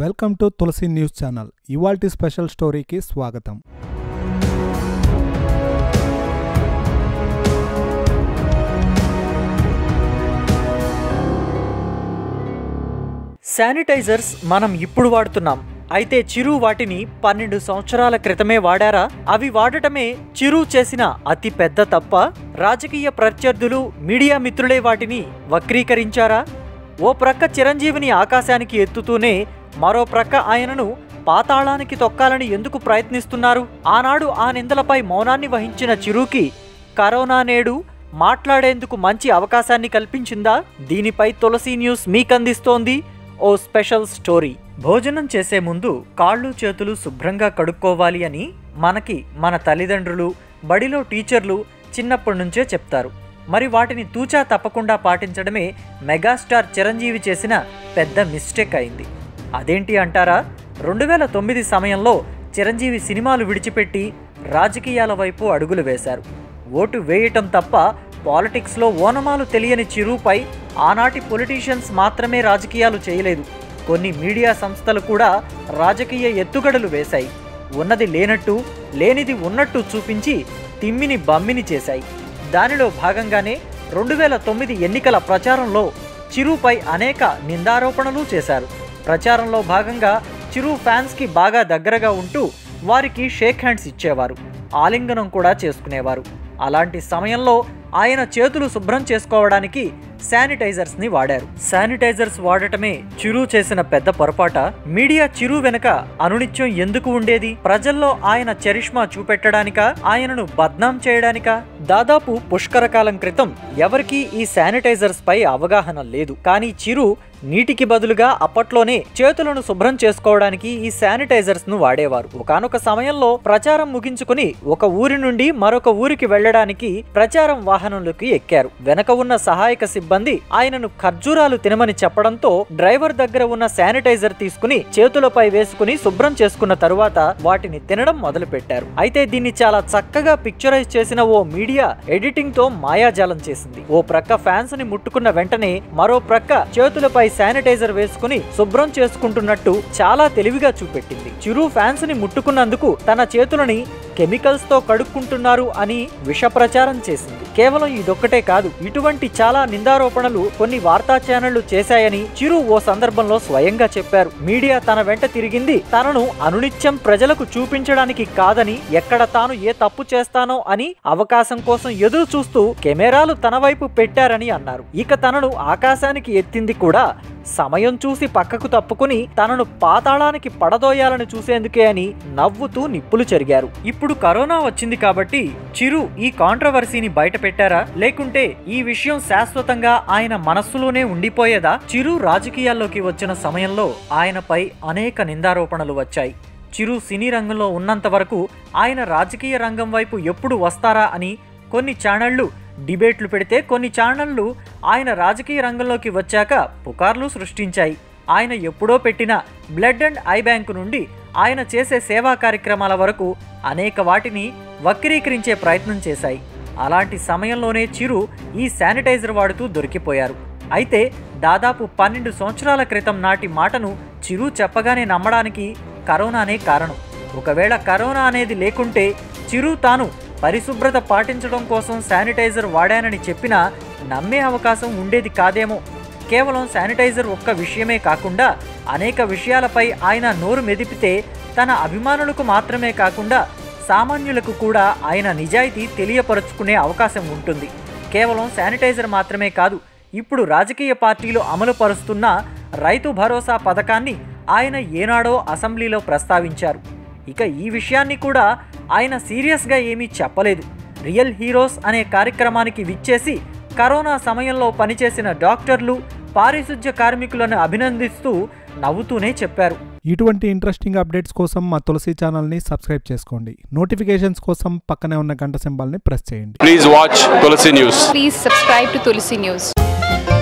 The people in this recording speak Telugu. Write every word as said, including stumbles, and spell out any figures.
Welcome to Tulasi news channel. ఇవాల్టి స్పెషల్ స్టోరీకి స్వాగతం. శానిటైజర్స్ మనం ఇప్పుడు వాడుతున్నాం, అయితే చిరు వాటిని పన్నెండు సంవత్సరాల క్రితమే వాడారా? అవి వాడటమే చిరు చేసిన అతి పెద్ద తప్ప? రాజకీయ ప్రత్యర్థులు, మీడియా మిత్రులే వాటిని వక్రీకరించారా? ఓ ప్రక్క చిరంజీవిని ఆకాశానికి ఎత్తుతూనే మరో ప్రక్క ఆయనను పాతాళానికి తొక్కాలని ఎందుకు ప్రయత్నిస్తున్నారు? ఆనాడు ఆ నిందలపై మౌనాన్ని వహించిన చిరుకి కరోనా నేడు మాట్లాడేందుకు మంచి అవకాశాన్ని కల్పించిందా? దీనిపై తులసి న్యూస్ మీకందిస్తోంది ఓ స్పెషల్ స్టోరీ. భోజనం చేసే ముందు కాళ్ళు చేతులు శుభ్రంగా కడుక్కోవాలి అని మనకి మన తల్లిదండ్రులు, బడిలో టీచర్లు చిన్నప్పటి నుంచే చెప్తారు. మరి వాటిని తూచా తప్పకుండా పాటించడమే మెగాస్టార్ చిరంజీవి చేసిన పెద్ద మిస్టేక్ అయింది. అదేంటి అంటారా? రెండు వేల తొమ్మిది సమయంలో చిరంజీవి సినిమాలు విడిచిపెట్టి రాజకీయాల వైపు అడుగులు వేశారు. ఓటు వేయటం తప్ప పాలిటిక్స్లో ఓనమాలు తెలియని చిరుపై ఆనాటి పొలిటీషియన్స్ మాత్రమే రాజకీయాలు చేయలేదు, కొన్ని మీడియా సంస్థలు కూడా రాజకీయ ఎత్తుగడలు వేశాయి. ఉన్నది లేనట్టు, లేనిది ఉన్నట్టు చూపించి తిమ్మిని బమ్మిని చేశాయి. దానిలో భాగంగానే రెండు వేల తొమ్మిది ఎన్నికల ప్రచారంలో చిరుపై అనేక నిందారోపణలు చేశారు. ప్రచారంలో భాగంగా చిరు ఫ్యాన్స్కి బాగా దగ్గరగా ఉంటూ వారికి షేక్ హ్యాండ్స్ ఇచ్చేవారు, ఆలింగనం కూడా చేసుకునేవారు. అలాంటి సమయంలో ఆయన చేతులు శుభ్రం చేసుకోవడానికి శానిటైజర్స్ని వాడారు. శానిటైజర్స్ వాడటమే చిరు చేసిన పెద్ద పొరపాట? మీడియా చిరు వెనుక అనునిత్యం ఎందుకు ఉండేది? ప్రజల్లో ఆయన చరిష్మా చూపెట్టడానికా? ఆయనను బద్నాం చేయడానికా? దాదాపు పుష్కర కాలం క్రితం ఎవరికీ ఈ శానిటైజర్స్ పై అవగాహన లేదు. కానీ చిరు నీటికి బదులుగా అప్పట్లోనే చేతులను శుభ్రం చేసుకోవడానికి ఈ శానిటైజర్స్ ను వాడేవారు. ఒకానొక సమయంలో ప్రచారం ముగించుకుని ఒక ఊరి నుండి మరొక ఊరికి వెళ్లడానికి ప్రచారం వాహనంలోకి ఎక్కారు. వెనక ఉన్న సహాయక సిబ్బంది ఆయనను ఖర్జూరాలు తినమని చెప్పడంతో డ్రైవర్ దగ్గర ఉన్న శానిటైజర్ తీసుకుని చేతులపై వేసుకుని శుభ్రం చేసుకున్న తరువాత వాటిని తినడం మొదలు పెట్టారు. అయితే దీన్ని చాలా చక్కగా పిక్చరైజ్ చేసిన ఓ మీడియా ఎడిటింగ్ తో మాయాజాలం చేసింది. ఓ ప్రక్క ఫ్యాన్స్ ని ముట్టుకున్న వెంటనే మరో ప్రక్క చేతులపై శానిటైజర్ వేసుకుని శుభ్రం చేసుకుంటున్నట్టు చాలా తెలివిగా చూపెట్టింది. చిరు ఫ్యాన్స్ ని ముట్టుకున్నందుకు తన చేతులని కెమికల్స్ తో కడుక్కుంటున్నారు అని విష ప్రచారం చేసింది. కేవలం ఇదొక్కటే కాదు, ఇటువంటి చాలా నిందారోపణలు కొన్ని వార్తా ఛానళ్లు చేశాయని చిరు ఓ సందర్భంలో స్వయంగా చెప్పారు. మీడియా తన వెంట తిరిగింది తనను అనునిత్యం ప్రజలకు చూపించడానికి కాదని, ఎక్కడ తాను ఏ తప్పు చేస్తానో అని అవకాశం కోసం ఎదురు చూస్తూ కెమెరాలు తన వైపు పెట్టారని అన్నారు. ఇక తనను ఆకాశానికి ఎత్తింది కూడా సమయం చూసి పక్కకు తప్పుకుని తనను పాతాళానికి పడదోయాలని చూసేందుకే అని నవ్వుతూ నిప్పులు చెరిగారు. ఇప్పుడు కరోనా వచ్చింది కాబట్టి చిరు ఈ కాంట్రవర్సీని బయట పెట్టారా? లేకుంటే ఈ విషయం శాశ్వతంగా ఆయన మనస్సులోనే ఉండిపోయేదా? చిరు రాజకీయాల్లోకి వచ్చిన సమయంలో ఆయనపై అనేక నిందారోపణలు వచ్చాయి. చిరు సినీ రంగంలో ఉన్నంత వరకు ఆయన రాజకీయ రంగం వైపు ఎప్పుడు వస్తారా అని కొన్ని ఛానళ్లు డిబేట్లు పెడితే, కొన్ని ఛానళ్లు ఆయన రాజకీయ రంగంలోకి వచ్చాక పుకార్లు సృష్టించాయి. ఆయన ఎప్పుడో పెట్టిన బ్లడ్ అండ్ ఐ బ్యాంకు నుండి ఆయన చేసే సేవా కార్యక్రమాల వరకు అనేక వాటిని వక్రీకరించే ప్రయత్నం చేశాయి. అలాంటి సమయంలోనే చిరు ఈ శానిటైజర్ వాడుతూ దొరికిపోయారు. అయితే దాదాపు పన్నెండు సంవత్సరాల క్రితం నాటి మాటను చిరు చెప్పగానే నమ్మడానికి కరోనానే కారణం. ఒకవేళ కరోనా అనేది లేకుంటే చిరు తాను పరిశుభ్రత పాటించడం కోసం శానిటైజర్ వాడానని చెప్పినా నమ్మే అవకాశం ఉండేది కాదేమో. కేవలం శానిటైజర్ ఒక్క విషయమే కాకుండా అనేక విషయాలపై ఆయన నోరు మెదిపితే తన అభిమానులకు మాత్రమే కాకుండా సామాన్యులకు కూడా ఆయన నిజాయితీ తెలియపరుచుకునే అవకాశం ఉంటుంది. కేవలం శానిటైజర్ మాత్రమే కాదు, ఇప్పుడు రాజకీయ పార్టీలు అమలు పరుస్తున్న రైతు భరోసా పథకాన్ని ఆయన ఏనాడో అసెంబ్లీలో ప్రస్తావించారు. ఇక ఈ విషయాన్ని కూడా ఆయన సీరియస్గా ఏమీ చెప్పలేదు. రియల్ హీరోస్ అనే కార్యక్రమానికి విచ్చేసి కరోనా సమయంలో పనిచేసిన డాక్టర్లు, పారిశుధ్య కార్మికులను అభినందిస్తూ నవ్వుతూనే చెప్పారు. ఇటువంటి ఇంట్రెస్టింగ్ అప్డేట్స్ కోసం మా తులసి ఛానల్ని సబ్స్క్రైబ్ చేసుకోండి. నోటిఫికేషన్స్ కోసం పక్కనే ఉన్న గంట సింబల్ని ప్రెస్ చేయండి. Please watch Tulasi news. Please subscribe to Tulsi News.